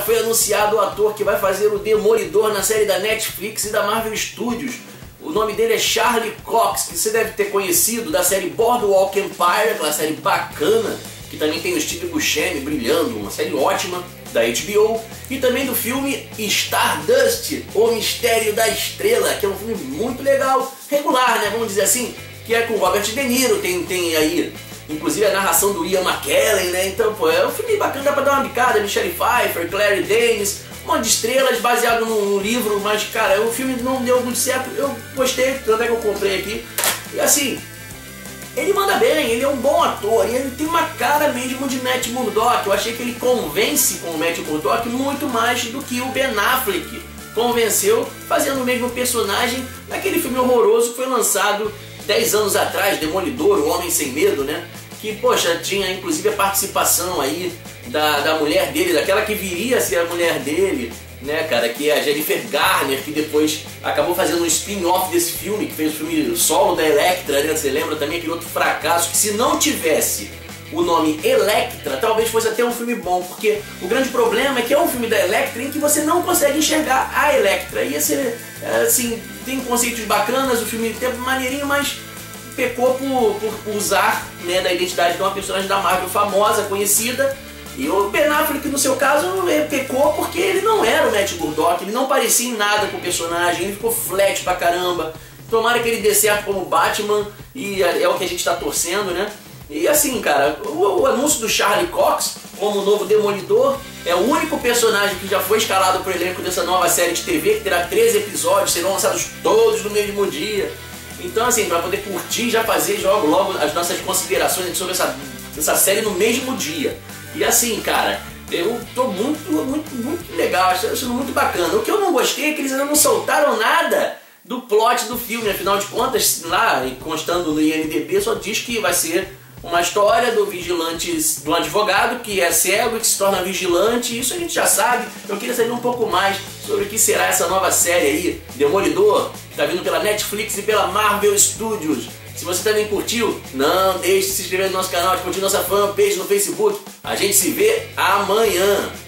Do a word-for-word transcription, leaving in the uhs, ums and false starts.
foi anunciado o ator que vai fazer o Demolidor na série da Netflix e da Marvel Studios. O nome dele é Charlie Cox, que você deve ter conhecido da série Boardwalk Empire, aquela série bacana, que também tem o Steve Buscemi brilhando, uma série ótima da H B O, e também do filme Stardust, O Mistério da Estrela, que é um filme muito legal, regular, né, vamos dizer assim, que é com Robert De Niro, tem, tem aí inclusive a narração do Ian McKellen, né, então pô, é um filme bacana, dá pra dar uma bicada, Michelle Pfeiffer, Clary Danes, um monte de estrelas, baseado num livro, mas cara, o filme não deu muito certo, eu gostei, tanto é que eu comprei aqui, e assim, ele manda bem, ele é um bom ator, e ele tem uma cara mesmo de Matt Murdock. Eu achei que ele convence com o Matt Murdock muito mais do que o Ben Affleck convenceu, fazendo o mesmo personagem naquele filme horroroso que foi lançado dez anos atrás, Demolidor, O Homem Sem Medo, né? Que, poxa, tinha inclusive a participação aí da, da mulher dele, daquela que viria a ser a mulher dele, né, cara, que é a Jennifer Garner, que depois acabou fazendo um spin-off desse filme, que fez o filme solo da Elektra, né, você lembra também aquele outro fracasso, que se não tivesse o nome Elektra, talvez fosse até um filme bom, porque o grande problema é que é um filme da Elektra em que você não consegue enxergar a Elektra, ia ser, assim, tem conceitos bacanas, o filme tem maneirinho, mas pecou por, por usar, né, da identidade de uma personagem da Marvel famosa, conhecida. E o Ben Affleck, no seu caso, pecou porque ele não era o Matt Murdock, ele não parecia em nada com o personagem, ele ficou flat pra caramba. Tomara que ele dê certo como Batman, e é o que a gente tá torcendo, né? E assim, cara, o, o anúncio do Charlie Cox como novo Demolidor é o único personagem que já foi escalado pro elenco dessa nova série de T V, que terá treze episódios, serão lançados todos no mesmo dia. Então, assim, pra poder curtir, já fazer logo, logo as nossas considerações sobre essa, essa série no mesmo dia. E assim, cara, eu tô muito, muito, muito legal, achando muito bacana. O que eu não gostei é que eles ainda não soltaram nada do plot do filme. Afinal de contas, lá, constando no I M D B, só diz que vai ser uma história do vigilante, do advogado que é cego e que se torna vigilante. Isso a gente já sabe. Eu queria saber um pouco mais sobre o que será essa nova série aí, Demolidor, que tá vindo pela Netflix e pela Marvel Studios. Se você também curtiu, não deixe de se inscrever no nosso canal, de curtir nossa fanpage no Facebook. A gente se vê amanhã.